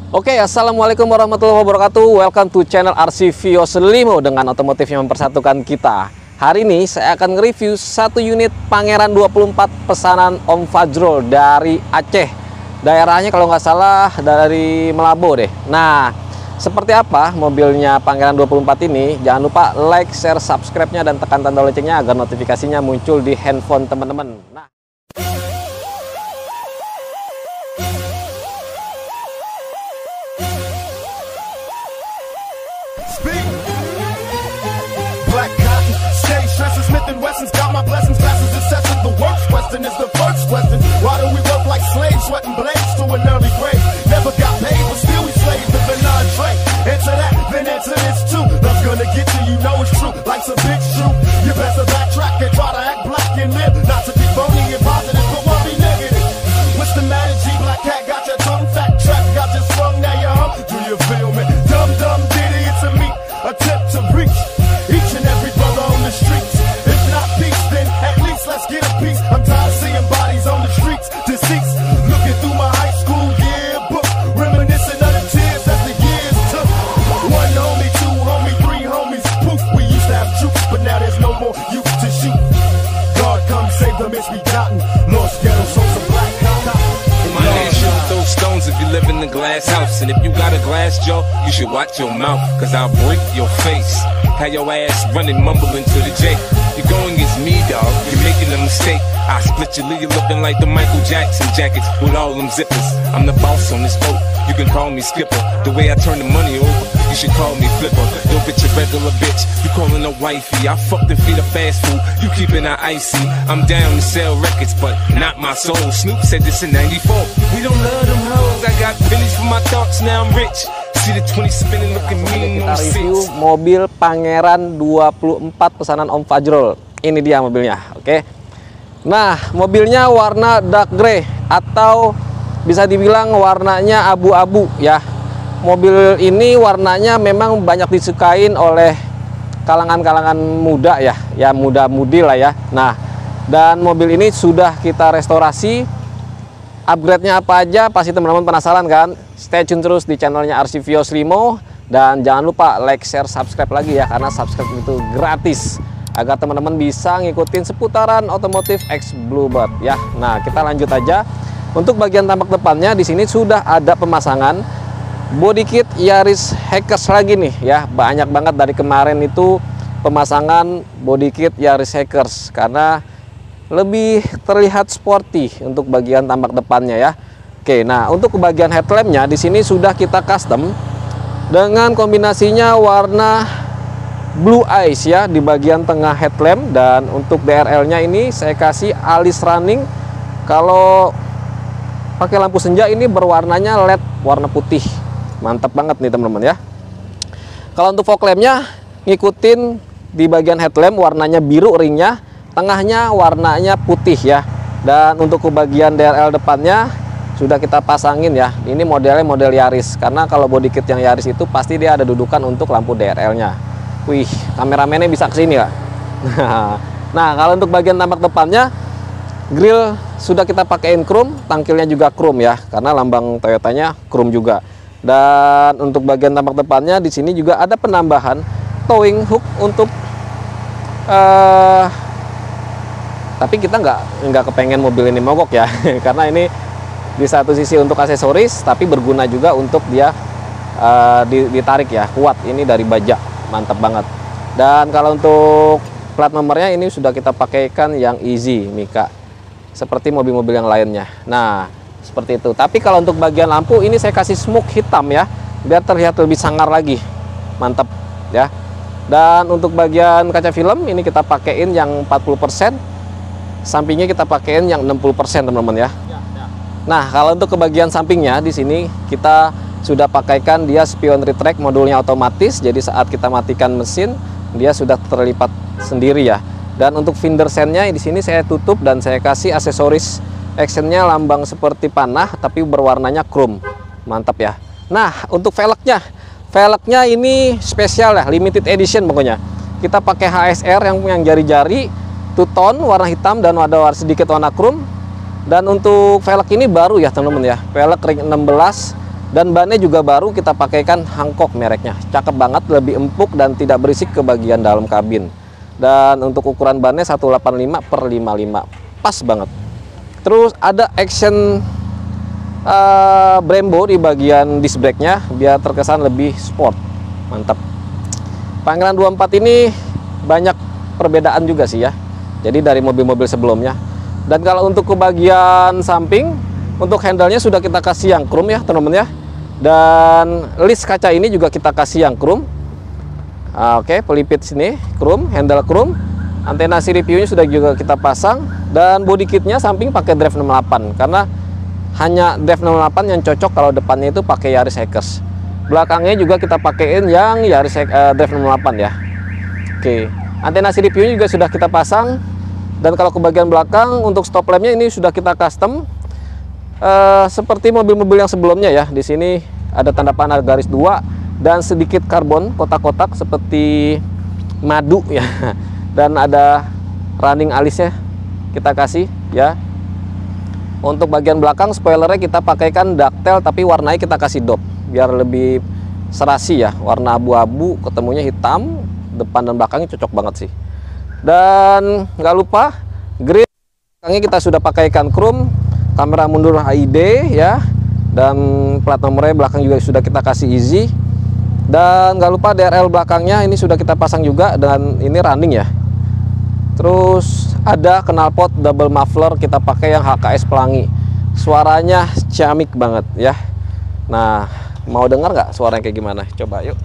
Oke, assalamualaikum warahmatullahi wabarakatuh. Welcome to channel RC Vios Limo dengan otomotif yang mempersatukan kita. Hari ini saya akan nge-review satu unit Pangeran 24 pesanan Om Fajrul dari Aceh. Daerahnya kalau nggak salah dari Melabo deh. Nah, seperti apa mobilnya Pangeran 24 ini? Jangan lupa like, share, subscribe-nya dan tekan tanda loncengnya agar notifikasinya muncul di handphone teman-teman. Nah, Black cotton, steady stressing, Smith & Wesson's got my blessings, fastest assessing. The worst question is the first question. Why do we work like slaves, sweating blades to an early grave? Never got paid, but still we slaves to the non-trade. Answer that, then answer this too. Love's gonna get you, you know it's true. Life's a big shoe. You better backtrack and try to act black and live. Not to be phony and positive, but won't be negative. What's the matter, G? Black cat got your tongue fat, track got you sprung, now you're hung. Do you feel me? Dumb, dumb, diddy, it's a me. Attempt to reach each and every brother on the streets. If not peace, then at least let's get a piece. I'm tired of seeing bodies on the streets, deceased. Looking through my high school yearbook, reminiscing of the tears as the years took. One homie, two homie, three homies, poof. We used to have troops, but now there's no more youth to shoot. God come save the misbegotten, lost ghetto souls of black cotton. My name shoot throw stones if you live in a glass house. And if you got a glass jaw, you should watch your mouth, cause I'll break your face. Have your ass running, mumbling to the J. You're going against me, dog, you're making a mistake. I split your lead, you're looking like the Michael Jackson jackets with all them zippers. I'm the boss on this boat, you can call me skipper. The way I turn the money over, you should call me flipper. Yo bitch, a regular bitch, you calling a wifey. I fucked and feed her fast food, you keeping her icy. I'm down to sell records, but not my soul. Snoop said this in 94. We don't love them hoes, I got pennies for my thoughts, now I'm rich. See the 20 spinning looking mean kita on review six. mobil Pangeran 24 pesanan Om Fajrul. Ini dia mobilnya, oke. Nah, mobilnya warna dark grey atau bisa dibilang warnanya abu-abu ya. Mobil ini warnanya memang banyak disukain oleh kalangan-kalangan muda ya, muda-mudi lah ya. Nah, dan mobil ini sudah kita restorasi. Upgrade-nya apa aja pasti teman-teman penasaran kan? Stay tune terus di channelnya RC Vios Limo. Dan jangan lupa like, share, subscribe lagi ya, karena subscribe itu gratis agar teman-teman bisa ngikutin seputaran otomotif X Bluebird ya. Nah, kita lanjut aja. Untuk bagian tampak depannya di sini sudah ada pemasangan body kit Yaris Hackers lagi nih ya. Banyak banget dari kemarin itu pemasangan body kit Yaris Hackers karena lebih terlihat sporty untuk bagian tampak depannya ya. Oke, nah untuk bagian headlampnya di sini sudah kita custom dengan kombinasinya warna blue ice ya di bagian tengah headlamp, dan untuk DRL-nya ini saya kasih alis running. Kalau pakai lampu senja ini berwarnanya LED warna putih. Mantap banget nih teman-teman ya. Kalau untuk fog lamp-nya ngikutin di bagian headlamp warnanya biru ringnya, tengahnya warnanya putih ya. Dan untuk ke bagian DRL depannya sudah kita pasangin ya. Ini modelnya model Yaris, karena kalau body kit yang Yaris itu pasti dia ada dudukan untuk lampu DRL-nya. Wih, kameramennya bisa kesini ya. Nah, kalau untuk bagian tampak depannya, grill sudah kita pakaiin chrome, tangkilnya juga chrome ya, karena lambang Toyotanya chrome juga. Dan untuk bagian tampak depannya di sini juga ada penambahan towing hook untuk tapi kita nggak kepengen mobil ini mogok ya. Karena ini di satu sisi untuk aksesoris, tapi berguna juga untuk dia ditarik ya, kuat. Ini dari baja, mantap banget. Dan kalau untuk plat nomornya ini sudah kita pakaikan yang easy Mika, seperti mobil-mobil yang lainnya. Nah, seperti itu. Tapi kalau untuk bagian lampu ini saya kasih smoke hitam ya, biar terlihat lebih sangar lagi. Mantap ya. Dan untuk bagian kaca film ini kita pakaiin yang 40%, sampingnya kita pakaiin yang 60% teman-teman ya. Nah, kalau untuk ke bagian sampingnya di sini kita sudah pakaikan dia spion retract, modulnya otomatis. Jadi saat kita matikan mesin dia sudah terlipat sendiri ya. Dan untuk fender sendnya di sini saya tutup dan saya kasih aksesoris actionnya lambang seperti panah tapi berwarnanya chrome. Mantap ya. Nah, untuk velgnya ini spesial ya, limited edition pokoknya. Kita pakai HSR yang jari-jari two tone warna hitam dan ada sedikit warna chrome. Dan untuk velg ini baru ya teman-teman ya, velg ring 16 Dan bannya juga baru kita pakaikan Hankook mereknya. Cakep banget, lebih empuk dan tidak berisik ke bagian dalam kabin. Dan untuk ukuran bannya 185/55. Pas banget. Terus ada action Brembo di bagian disc brake-nya biar terkesan lebih sport. Mantap. Pangeran 24 ini banyak perbedaan juga sih ya. Jadi dari mobil-mobil sebelumnya. Dan kalau untuk ke bagian samping, untuk handle-nya sudah kita kasih yang chrome ya teman-teman ya. Dan list kaca ini juga kita kasih yang chrome. Oke, pelipit sini chrome, handle chrome. Antena CRPU-nya sudah juga kita pasang. Dan body kitnya samping pakai Drive 68 karena hanya Drive 68 yang cocok kalau depannya itu pakai Yaris Hackers. Belakangnya juga kita pakaiin yang Yaris Drive 68 ya. Oke, antena CRPU juga sudah kita pasang. Dan kalau ke bagian belakang untuk stop lampnya ini sudah kita custom seperti mobil-mobil yang sebelumnya ya. Di sini ada tanda panah garis 2 dan sedikit karbon kotak-kotak seperti madu ya. Dan ada running alisnya kita kasih ya. Untuk bagian belakang spoilernya kita pakaikan ductile tapi warnanya kita kasih dop biar lebih serasi ya. Warna abu-abu ketemunya hitam, depan dan belakangnya cocok banget sih. Dan nggak lupa grill belakangnya kita sudah pakaikan chrome, kamera mundur HID ya, dan plat nomornya belakang juga sudah kita kasih easy. Dan nggak lupa DRL belakangnya ini sudah kita pasang juga dan ini running ya. Terus ada knalpot double muffler kita pakai yang HKS pelangi, suaranya ciamik banget ya. Nah, mau dengar nggak suaranya kayak gimana? Coba yuk.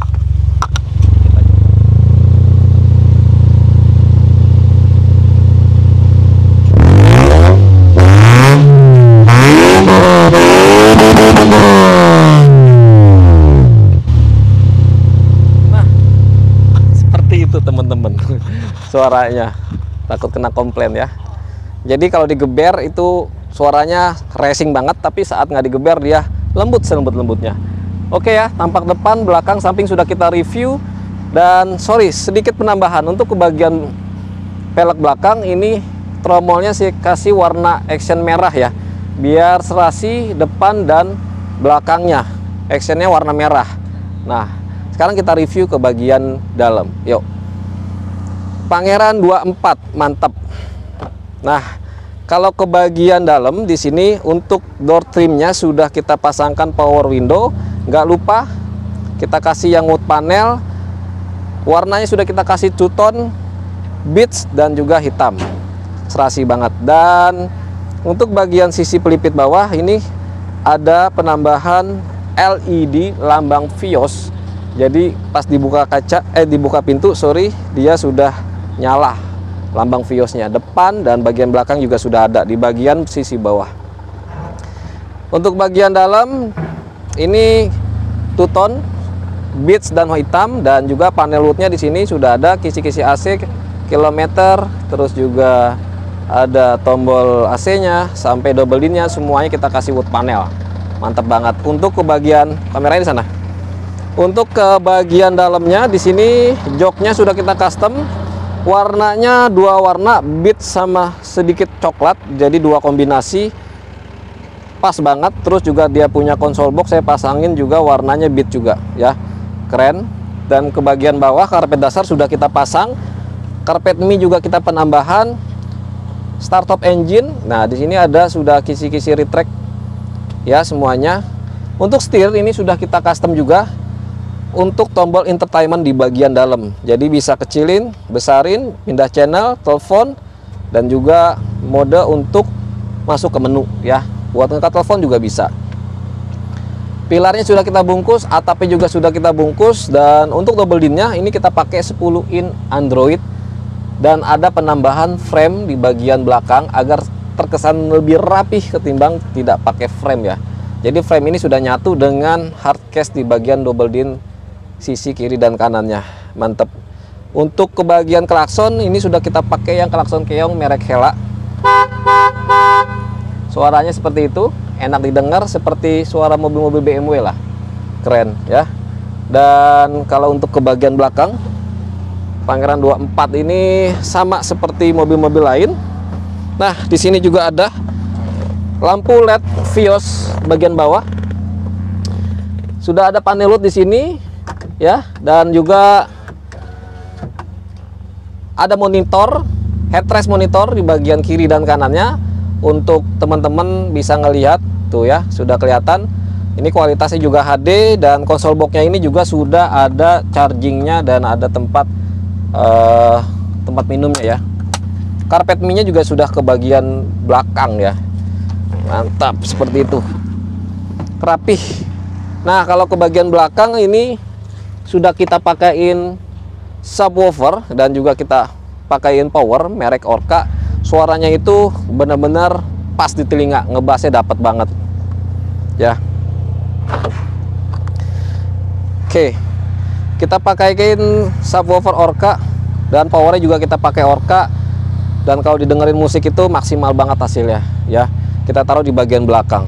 Teman-teman suaranya, takut kena komplain ya. Jadi kalau digeber itu suaranya racing banget, tapi saat nggak digeber dia lembut selembut-lembutnya. Oke ya, tampak depan, belakang, samping sudah kita review. Dan sorry, sedikit penambahan untuk ke bagian pelek belakang ini tromolnya sih kasih warna action merah ya, biar serasi depan dan belakangnya actionnya warna merah. Nah, sekarang kita review ke bagian dalam. Yuk. Pangeran 24 mantap. Nah, kalau ke bagian dalam di sini untuk door trimnya sudah kita pasangkan power window. Nggak lupa kita kasih yang wood panel. Warnanya sudah kita kasih two tone, beige dan juga hitam. Serasi banget. Dan untuk bagian sisi pelipit bawah ini ada penambahan LED lambang Vios. Jadi pas dibuka kaca, dibuka pintu, sorry, dia sudah nyala lambang Viosnya. Depan dan bagian belakang juga sudah ada di bagian sisi bawah. Untuk bagian dalam ini two tone, beige dan hitam, dan juga panel woodnya di sini sudah ada kisi-kisi AC, kilometer, terus juga ada tombol AC-nya sampai double din-nya semuanya kita kasih wood panel. Mantap banget. Untuk ke bagian kameranya di sana. Untuk ke bagian dalamnya di sini joknya sudah kita custom. Warnanya dua warna, beige sama sedikit coklat, jadi dua kombinasi pas banget. Terus juga dia punya konsol box, saya pasangin juga warnanya beige juga ya, keren. Dan ke bagian bawah karpet dasar sudah kita pasang, karpet mie juga kita penambahan, start top engine. Nah di sini ada sudah kisi-kisi retract ya semuanya. Untuk setir ini sudah kita custom juga. Untuk tombol entertainment di bagian dalam, jadi bisa kecilin, besarin, pindah channel, telepon, dan juga mode untuk masuk ke menu ya, buat ngangkat telepon juga bisa. Pilarnya sudah kita bungkus, atapnya juga sudah kita bungkus. Dan untuk double din-nya ini kita pakai 10 in Android. Dan ada penambahan frame di bagian belakang agar terkesan lebih rapih ketimbang tidak pakai frame ya. Jadi frame ini sudah nyatu dengan hard case di bagian double din sisi kiri dan kanannya. Mantap. Untuk ke bagian klakson ini sudah kita pakai yang klakson keong merek Hella. Suaranya seperti itu, enak didengar seperti suara mobil-mobil BMW lah. Keren ya. Dan kalau untuk ke bagian belakang Pangeran 24 ini sama seperti mobil-mobil lain. Nah, di sini juga ada lampu LED Vios bagian bawah. Sudah ada panel LUT di sini ya, dan juga ada monitor, headrest monitor di bagian kiri dan kanannya untuk teman-teman bisa ngelihat tuh ya, sudah kelihatan. Ini kualitasnya juga HD, dan konsol boxnya ini juga sudah ada chargingnya dan ada tempat minumnya ya. Karpet mie-nya juga sudah ke bagian belakang ya. Mantap, seperti itu. Rapih. Nah, kalau ke bagian belakang ini sudah kita pakaiin subwoofer dan juga kita pakaiin power merek Orca. Suaranya itu benar-benar pas di telinga, ngebassnya dapat banget. Ya. Oke. Kita pakaiin subwoofer Orca dan powernya juga kita pakai Orca. Dan kalau didengerin musik itu maksimal banget hasilnya ya. Kita taruh di bagian belakang.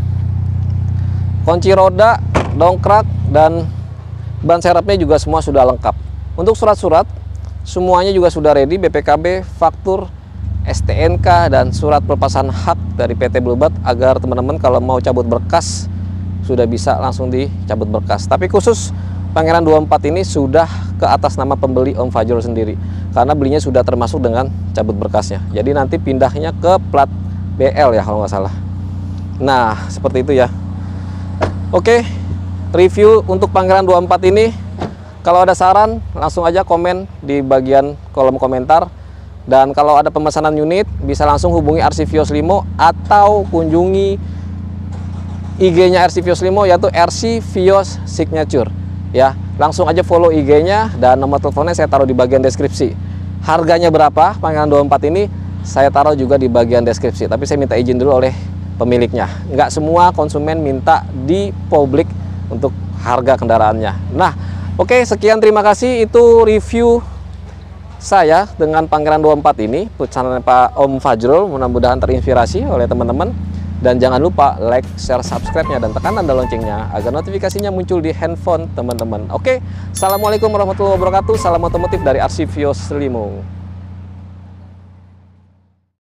Kunci roda, dongkrak, dan ban serepnya juga semua sudah lengkap. Untuk surat-surat semuanya juga sudah ready, BPKB, faktur, STNK, dan surat pelepasan hak dari PT Bluebird, agar teman-teman kalau mau cabut berkas sudah bisa langsung dicabut berkas. Tapi khusus Pangeran 24 ini sudah ke atas nama pembeli Om Fajrul sendiri, karena belinya sudah termasuk dengan cabut berkasnya. Jadi nanti pindahnya ke plat BL ya kalau nggak salah. Nah, seperti itu ya. Oke, review untuk Pangeran 24 ini. Kalau ada saran langsung aja komen di bagian kolom komentar. Dan kalau ada pemesanan unit bisa langsung hubungi RC Vios Limo atau kunjungi IG-nya RC Vios Limo, yaitu RC Vios Signature. Ya, langsung aja follow IG-nya, dan nomor teleponnya saya taruh di bagian deskripsi. Harganya berapa Pangeran 24 ini saya taruh juga di bagian deskripsi. Tapi saya minta izin dulu oleh pemiliknya. Nggak semua konsumen minta di publik untuk harga kendaraannya. Nah, oke, sekian, terima kasih. Itu review saya dengan Pangeran 24 ini, pesanan Pak Om Fajrul. Mudah-mudahan terinspirasi oleh teman-teman. Dan jangan lupa like, share, subscribe-nya, dan tekan tanda loncengnya agar notifikasinya muncul di handphone teman-teman. Oke, assalamualaikum warahmatullahi wabarakatuh. Salam otomotif dari RC Vios Limo.